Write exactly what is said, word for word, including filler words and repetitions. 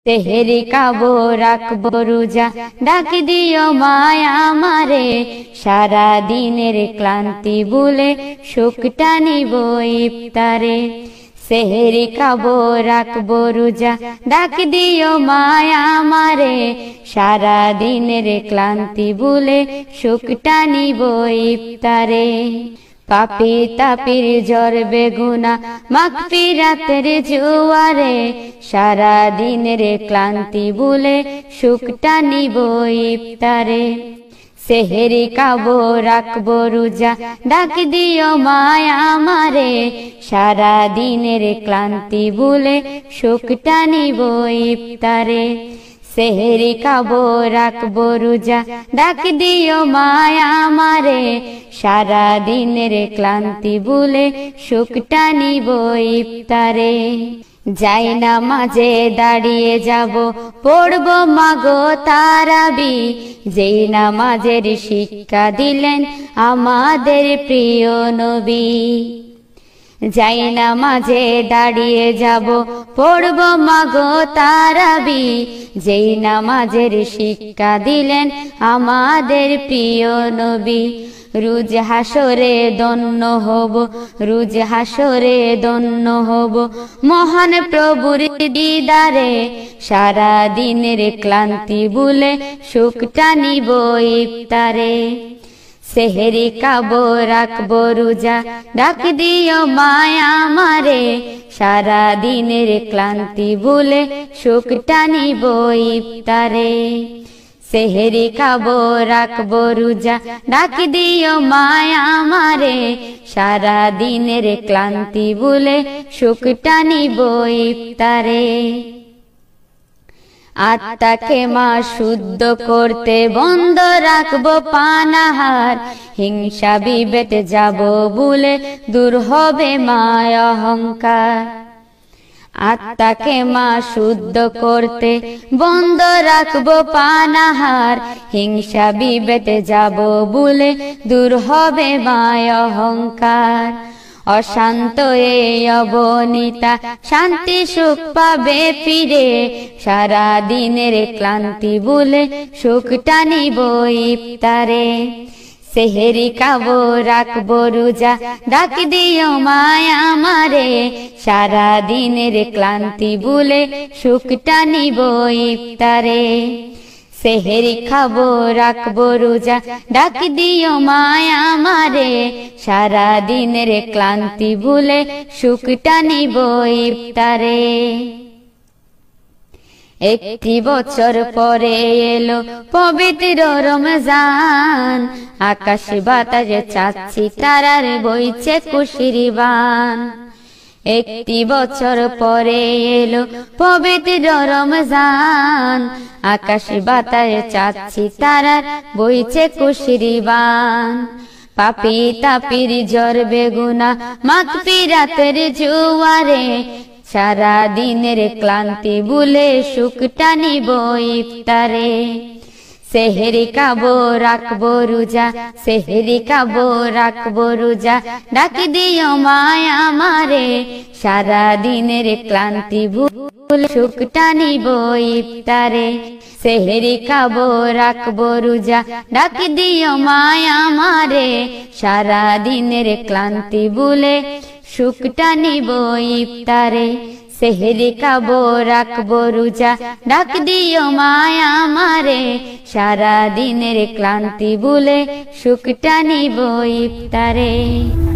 সেহেরি খাবো রাখবো রোজা, ডাক দিও মায়া আমারে, সারা দিনের ক্লান্তি ভুলে সুখটা নিব ইফতারে। সেহেরি খাবো রাখবো রোজা, ডাক দিও মায়া আমারে, সারা দিনের ক্লান্তি ভুলে সুখটা নিব ইফতারে। পাপি তাপির জ্বর বেগুনা মাগফিরাতের জোয়ারে, সারা দিনের ক্লান্তি ভুলে সুখটা নিব ইফতারে। সেহেরি খাবো রাখবো রোজা, ডাক দিও মায়া আমারে, সারা দিনের ক্লান্তি ভুলে সুখটা নিব ইফতারে। সেহেরি খাবো রাখবো রোজা, ডাক দিও মায়া আমারে, সারা দিনের ক্লান্তি ভুলে সুখটা নিব ইফতারে। যাই নামাজে দাঁড়িয়ে যাব, পড়ব মাগো তারাবি, যেই নামাজের শিক্ষা দিলেন আমাদের প্রিয় নবী। যাই নামাজে দাঁড়িয়ে যাব, পড়ব মাগো তারাবি, যেই নামাজের শিক্ষা দিলেন আমাদের প্রিয় নবী। রোজ হাসরে ধন্য হব, রোজ হাসরে ধন্য হব মহান প্রভুর দিদারে, সারা দিনের ক্লান্তি ভুলে সুখটা নিব ইফতারে। সেহেরি খাবো রাখবো রোজা, ডাক দিও মায়া আমারে, সারা দিনের ক্লান্তি ভুলে সুখটা নিব ইফতারে। সেহেরি খাবো রাখবো রোজা, ডাক দিও মায়া আমারে, সারা দিনের ক্লান্তি ভুলে সুখটা নিব ইফতারে। আত্মাকে মা শুদ্ধ করতে বন্ধ রাখবো পানাহার, হিংসা বিভেদ যাব ভুলে দূর হবে মায় অহংকার। আত্মাকে মা শুদ্ধ করতে বন্ধ রাখবো পানাহার, হিংসা বিভেদ যাব ভুলে দূর হবে মায় অহংকার। অশান্ত এই অবনীতা শান্তি সুখ পাবে ফিরে, সারা দিনের ক্লান্তি ভুলে সুখটা নিব ইফতারে। সেহেরি খাবো রাখবো রোজা, ডাক দিও মায়া আমারে, সারা দিনের ক্লান্তি ভুলে সুখটা নিব ইফতারে। সেহেরি খাবো রাখবো রোজা, ডাক দিও মায়া আমারে, সারা দিনের ক্লান্তি ভুলে সুখটা নিব ইফতারে। একটি বছর পরে এলো পবিত্র রমজান, আকাশ বাতাসে চাচ্ছি তারার বইছে খুশির বান। একটি বছর পরে এলো পবিত্র রমজান, আকাশ বাতাসে চাচ্ছি তারার বইছে খুশির বান। পাপি তাপির জ্বর বেগুনা মাগফিরাতের জোয়ারে, সারা দিনের ক্লান্তি ভুলে সুখটা নিব ইফতারে। সেহেরি খাবো রাখবো রোজা, সেহেরি খাবো রাখবো রোজা, ডাক দিও মায়া আমারে, সারা দিনের ক্লান্তি ভুলে সুখটা নিব ইফতারে। সেহেরি খাবো রাখবো রোজা, ডাক দিও মায়া আমারে, সারা দিনের ক্লান্তি ভুলে সুখটা নিব ইফতারে। সেহেরি খাবো রাখবো রোজা, ডাক দিও মায়া আমারে, সারা দিনের ক্লান্তি ভুলে সুখটা নিব ইফতারে।